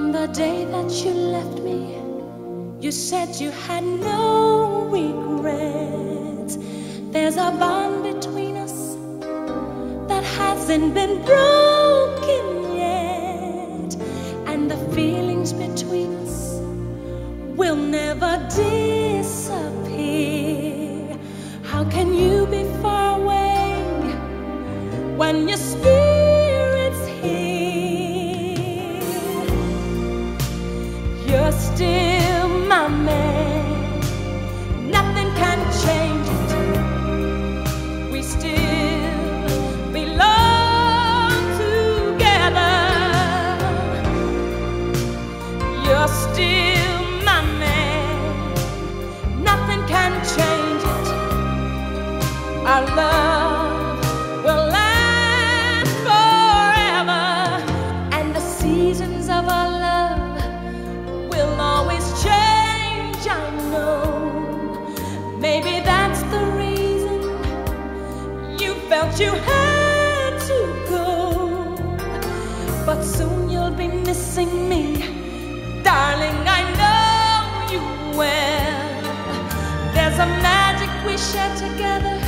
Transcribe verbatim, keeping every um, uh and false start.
From the day that you left me, you said you had no regrets. There's a bond between us that hasn't been broken yet, and the feelings between us will never disappear. How can you be far away when your spirit's here? You're still my man, nothing can change it. We still belong together. You're still my man, nothing can change it. Our love will last forever, and the seasons of our love will always change, I know. Maybe that's the reason you felt you had to go. But soon you'll be missing me, darling, I know you will. There's a magic we share together